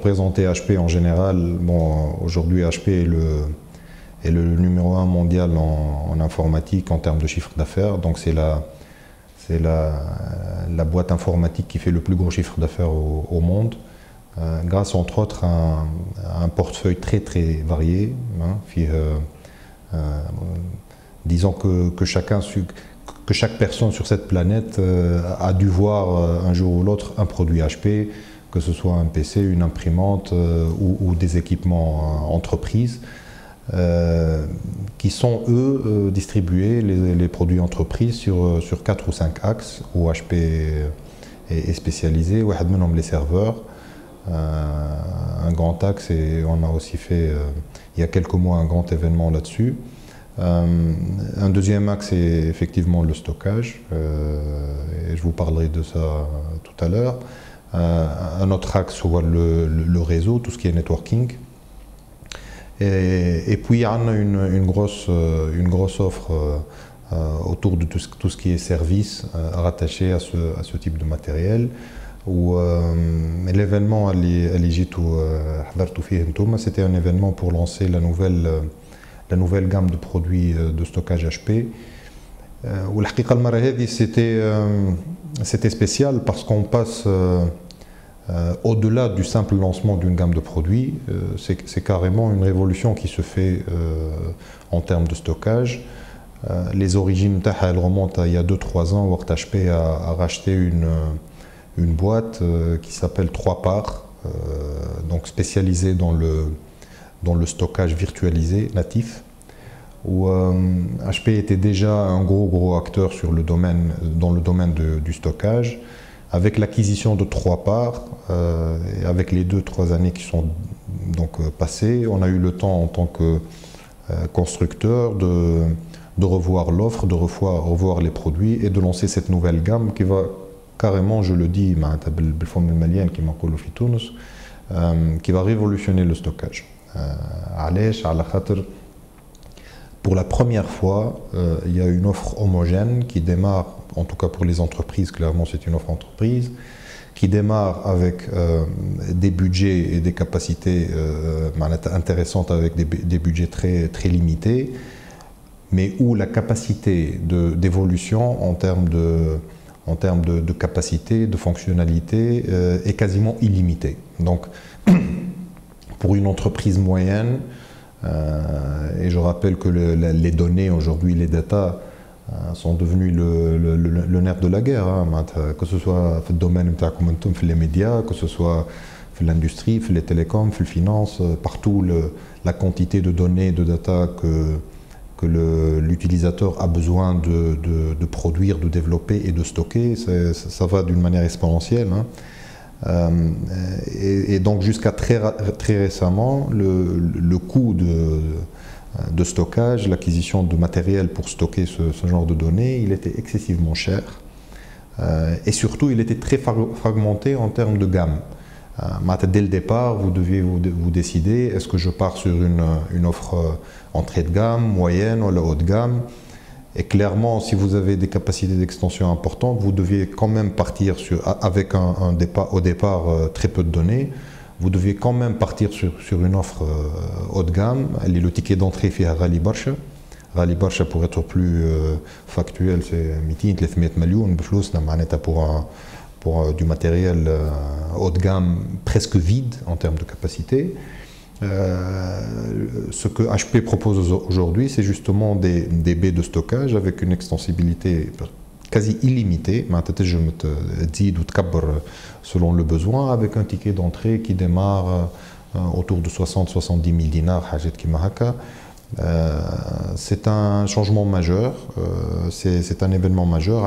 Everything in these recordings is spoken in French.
présenter HP en général, bon, aujourd'hui HP est le numéro 1 mondial en informatique en termes de chiffre d'affaires. Donc c'est la boîte informatique qui fait le plus gros chiffre d'affaires au monde, grâce entre autres à un portefeuille très très varié. Disons que chaque personne sur cette planète a dû voir un jour ou l'autre un produit HP, que ce soit un PC, une imprimante ou des équipements entreprises, qui sont eux distribués, les produits entreprises, sur 4 ou 5 axes où HP est spécialisé. Les serveurs, un grand axe, et on a aussi fait il y a quelques mois un grand événement là-dessus. Un deuxième axe est effectivement le stockage, et je vous parlerai de ça tout à l'heure. Un autre axe, le réseau, tout ce qui est networking. Et puis il y a une grosse offre autour de tout ce qui est service rattaché à ce type de matériel. L'événement c'était un événement pour lancer la nouvelle gamme de produits de stockage HP. C'était spécial parce qu'on passe au-delà du simple lancement d'une gamme de produits. C'est carrément une révolution qui se fait en termes de stockage. Les origines elles remontent à il y a 2-3 ans où HP a racheté une boîte qui s'appelle 3 parts, donc spécialisée dans le stockage virtualisé natif, où HP était déjà un gros acteur dans le domaine du stockage. Avec l'acquisition de 3 parts, et avec les 2-3 années qui sont donc passées, on a eu le temps en tant que constructeur de revoir l'offre, de revoir les produits et de lancer cette nouvelle gamme qui va carrément, je le dis, qui va révolutionner le stockage. Pour la première fois, il y a une offre homogène qui démarre, en tout cas pour les entreprises, clairement c'est une offre entreprise, qui démarre avec des budgets et des capacités intéressantes, avec des budgets très limités, mais où la capacité d'évolution en termes de capacité, de fonctionnalité est quasiment illimitée. Donc pour une entreprise moyenne, et je rappelle que les données aujourd'hui, les data, sont devenus le nerf de la guerre, que ce soit dans le domaine des médias, que ce soit dans l'industrie, dans les télécoms, dans les finances, partout la quantité de données, de data que l'utilisateur a besoin de produire, de développer et de stocker, ça va d'une manière exponentielle. Et donc jusqu'à très récemment, le coût de stockage, l'acquisition de matériel pour stocker ce genre de données, il était excessivement cher. Et surtout, il était très fragmenté en termes de gamme. Dès le départ, vous deviez vous décider, est-ce que je pars sur une offre entrée de gamme, moyenne ou la haute gamme? Et clairement, si vous avez des capacités d'extension importantes, vous deviez quand même partir avec au départ très peu de données. Vous deviez quand même partir sur une offre haut de gamme. Le ticket d'entrée fait à Ghali Barsha. Ghali Barsha, pour être plus factuel, c'est 200-300 millions de flous pour du matériel haut de gamme presque vide en termes de capacité. Ce que HP propose aujourd'hui, c'est justement des baies de stockage avec une extensibilité quasi illimitée, selon le besoin, avec un ticket d'entrée qui démarre autour de 60-70 000 dinars. C'est un changement majeur, c'est un événement majeur.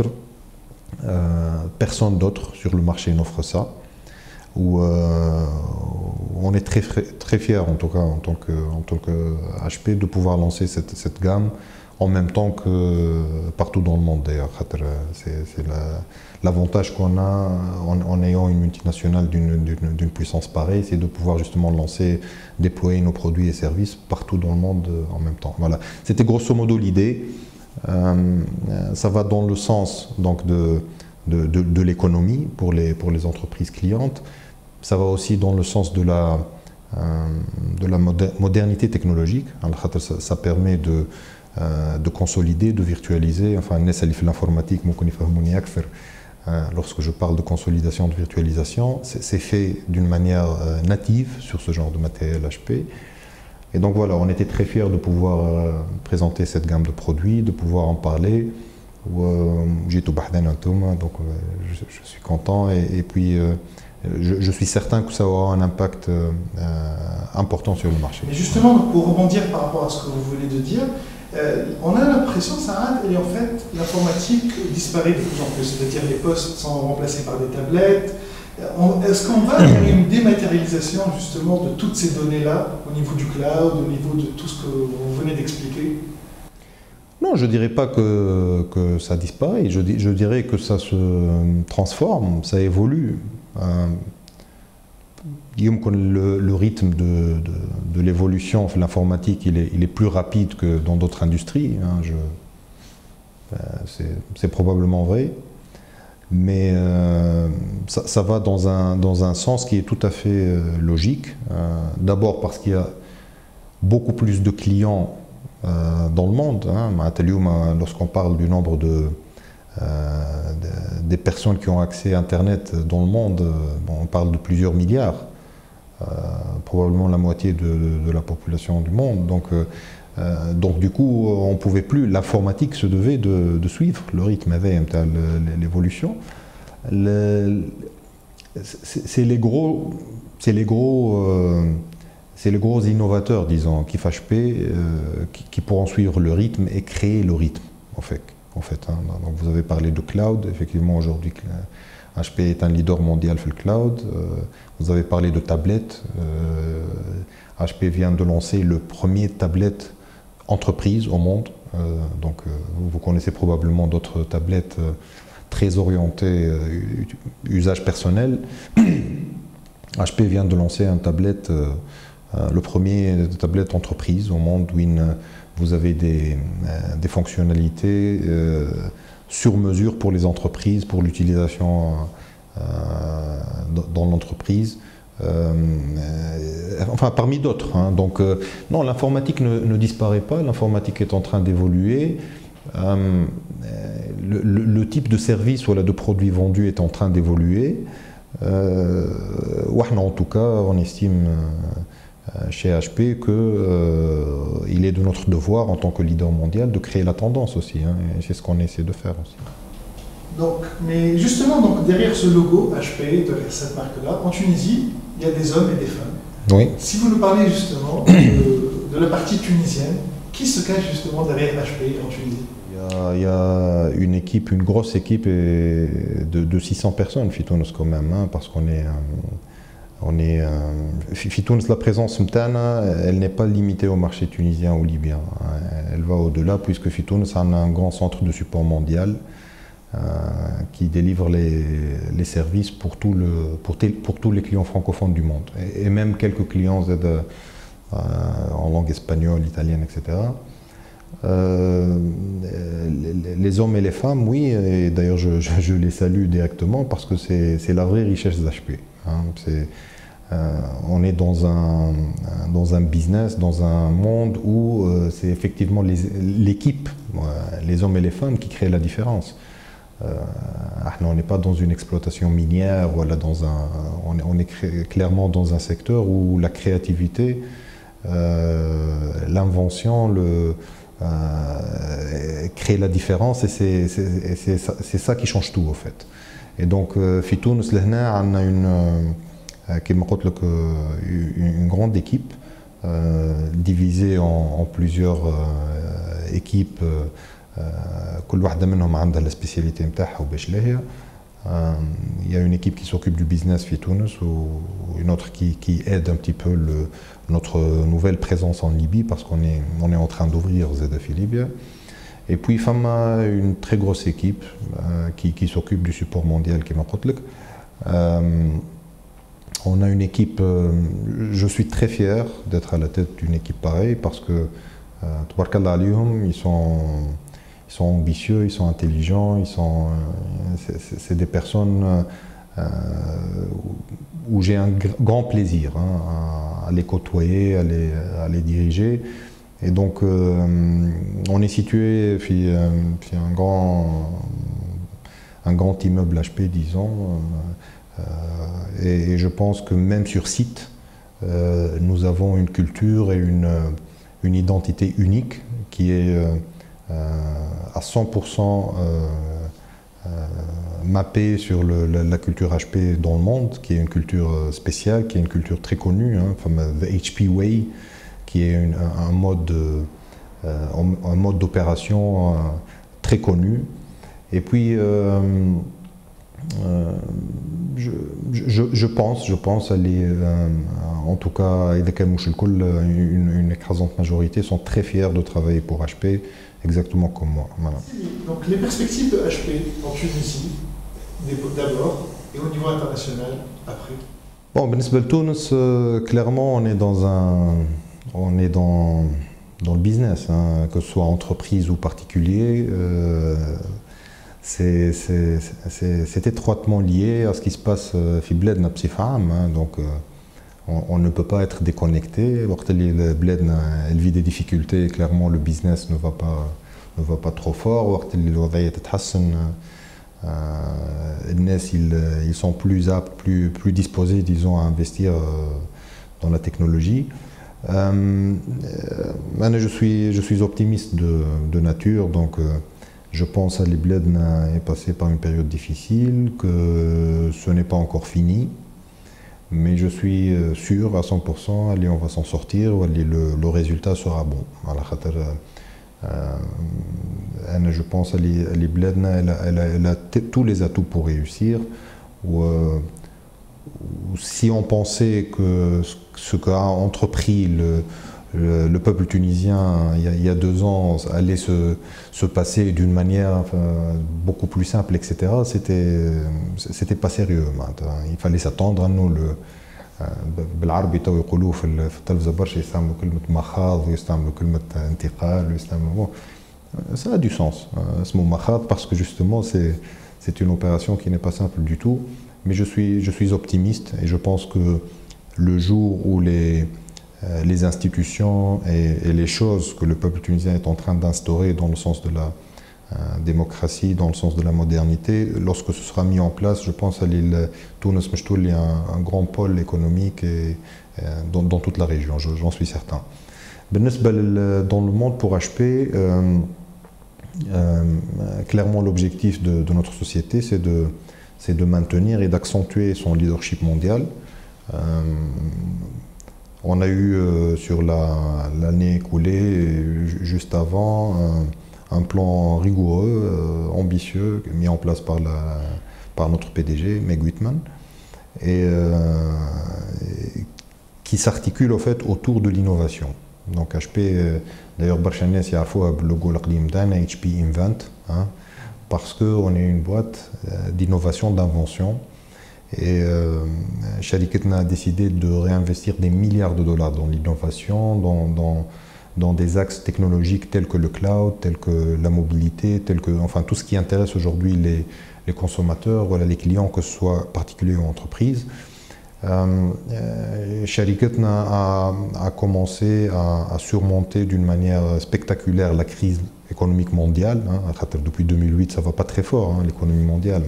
Personne d'autre sur le marché n'offre ça. Où on est très fiers, en tout cas en tant que HP, de pouvoir lancer cette gamme en même temps que partout dans le monde d'ailleurs. C'est l'avantage qu'on a en ayant une multinationale d'une puissance pareille, c'est de pouvoir justement déployer nos produits et services partout dans le monde en même temps. Voilà, c'était grosso modo l'idée. Ça va dans le sens donc de l'économie pour les entreprises clientes, ça va aussi dans le sens de la modernité technologique. Ça permet de consolider, de virtualiser. Enfin, l'informatique, lorsque je parle de consolidation, de virtualisation, c'est fait d'une manière native sur ce genre de matériel HP. Et donc voilà, on était très fiers de pouvoir présenter cette gamme de produits, de pouvoir en parler. J'ai tout donc je suis content et puis je suis certain que ça aura un impact important sur le marché. Et justement, pour rebondir par rapport à ce que vous venez de dire, on a l'impression, Saad, et en fait, l'informatique disparaît de plus en plus, c'est-à-dire les postes sont remplacés par des tablettes. Est-ce qu'on va vers une dématérialisation justement de toutes ces données-là au niveau du cloud, au niveau de tout ce que vous venez d'expliquer? Non, je ne dirais pas que ça disparaît, je dirais que ça se transforme, ça évolue. Le rythme de l'évolution de l'informatique, il est plus rapide que dans d'autres industries, hein, c'est probablement vrai. Mais ça va dans un sens qui est tout à fait logique. D'abord parce qu'il y a beaucoup plus de clients dans le monde. Hein. Lorsqu'on parle du nombre des personnes qui ont accès à Internet dans le monde, on parle de plusieurs milliards, probablement la moitié de la population du monde. Donc du coup, on pouvait plus. L'informatique se devait de suivre le rythme avec l'évolution. C'est les gros innovateurs, disons, qui HP, qui pourront suivre le rythme et créer le rythme, en fait. Hein. Donc vous avez parlé de cloud. Effectivement, aujourd'hui, HP est un leader mondial sur le cloud. Vous avez parlé de tablettes. HP vient de lancer le premier tablette entreprise au monde. Vous connaissez probablement d'autres tablettes très orientées usage personnel. HP vient de lancer un tablette, le premier tablette entreprise au monde où vous avez des fonctionnalités sur mesure pour les entreprises, pour l'utilisation dans l'entreprise. Enfin, parmi d'autres. Hein. Donc, non, l'informatique ne disparaît pas, l'informatique est en train d'évoluer. Le type de service ou de produits vendus est en train d'évoluer. En tout cas, on estime chez HP qu'il est de notre devoir en tant que leader mondial de créer la tendance aussi. Hein, et c'est ce qu'on essaie de faire aussi. Donc, mais justement, donc, derrière ce logo HP, derrière cette marque-là, en Tunisie, il y a des hommes et des femmes. Oui. Si vous nous parlez justement de la partie tunisienne, qui se cache justement derrière HP en Tunisie? Il y a une grosse équipe de 600 personnes, Fitounes quand même, hein, parce qu'on est... Fitounes, la présence mtana, elle n'est pas limitée au marché tunisien ou libyen. Elle va au-delà, puisque Fitounes a un grand centre de support mondial qui délivre les services pour tous les clients francophones du monde, et même quelques clients en langue espagnole, italienne, etc. Les hommes et les femmes, oui, et d'ailleurs je les salue directement parce que c'est la vraie richesse d'HP. Hein. On est dans un business, dans un monde où c'est effectivement l'équipe, les hommes et les femmes qui créent la différence. On n'est pas dans une exploitation minière, voilà, on est clairement dans un secteur où la créativité, l'invention, crée la différence, et c'est ça qui change tout, au fait. Et donc, Fitounes, on a une grande équipe divisée en plusieurs équipes. كل واحدة منهم عندها la spécialité نتاعها وباش لها. Il y a une équipe qui s'occupe du business في تونس ou une autre qui aide un petit peu notre nouvelle présence en Libye parce qu'on est en train d'ouvrir Zeda في Libye. Et puis une très grosse équipe qui s'occupe du support mondial qui m'a قلت. On a une équipe, je suis très fier d'être à la tête d'une équipe pareille parce que Tabarkallah alayhum, ils sont ambitieux, ils sont intelligents, c'est des personnes où j'ai un grand plaisir à les côtoyer, à les diriger. Et donc, on est situé un grand immeuble HP, disons, et je pense que même sur site, nous avons une culture et une identité unique qui est à 100% mappée sur la culture HP dans le monde, qui est une culture spéciale, qui est une culture très connue, the HP Way, qui est un mode d'opération très connu. Et puis, je pense aller, en tout cas, une écrasante majorité sont très fiers de travailler pour HP, exactement comme moi. Voilà. Donc les perspectives de HP en Tunisie, d'abord, et au niveau international, après? Bon, بالنسبة لتونس, clairement, on est dans le business, que ce soit entreprise ou particulier. C'est étroitement lié à ce qui se passe في بلادنا بصفة عامة, donc on ne peut pas être déconnecté. وقت اللي بلادنا elle vit des difficultés, clairement le business ne va pas trop fort. وقت اللي الوضعية تتحسن, الناس ils sont plus aptes, plus disposés, disons, à investir dans la technologie. Je suis optimiste de nature, donc je pense que l'Ibledna est passé par une période difficile, que ce n'est pas encore fini, mais je suis sûr à 100%, allez, on va s'en sortir, allez, le résultat sera bon. Je pense que l'Ibledna elle a tous les atouts pour réussir. Si on pensait que ce qu'a entrepris le peuple tunisien il y a 2 ans allait se passer d'une manière beaucoup plus simple, etc., c'était pas sérieux. Il fallait s'attendre à nous. بالعربي تو يقولوا في التلفزه برشا يستعملوا كلمه مخاض ويستعملوا كلمه انتقال ويستعملوا. Ça a du sens, ce mot makhad, parce que justement c'est une opération qui n'est pas simple du tout. Mais je suis optimiste et je pense que le jour où les institutions et les choses que le peuple tunisien est en train d'instaurer dans le sens de la démocratie, dans le sens de la modernité, lorsque ce sera mis en place, je pense qu'il y a un grand pôle économique dans toute la région, j'en suis certain. Dans le monde pour HP, clairement l'objectif de notre société, c'est de maintenir et d'accentuer son leadership mondial. On a eu sur l'année écoulée, juste avant, un plan rigoureux, ambitieux, mis en place par notre PDG, Meg Whitman, et qui s'articule au fait autour de l'innovation. Donc HP, d'ailleurs, Barchanes Yarfou, le logo HP Invent, parce qu'on est une boîte d'innovation, d'invention. Et Shariketna a décidé de réinvestir des milliards de dollars dans l'innovation, dans des axes technologiques tels que le cloud, tels que la mobilité, enfin tout ce qui intéresse aujourd'hui les consommateurs, voilà, les clients, que ce soit particuliers ou entreprises. Shariketna a commencé à surmonter d'une manière spectaculaire la crise économique mondiale. Depuis 2008, ça ne va pas très fort, l'économie mondiale.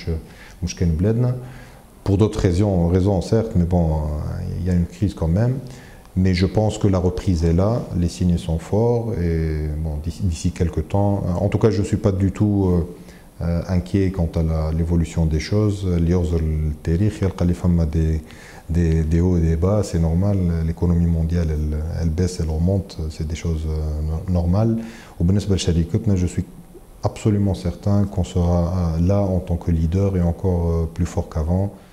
Pour d'autres raisons, certes, mais bon, il y a une crise quand même. Mais je pense que la reprise est là, les signes sont forts, et bon, d'ici quelques temps, en tout cas, je ne suis pas du tout inquiet quant à l'évolution des choses. Des hauts et des bas, c'est normal. L'économie mondiale, elle baisse, elle remonte, c'est des choses normales. Je suis absolument certain qu'on sera là en tant que leader et encore plus fort qu'avant.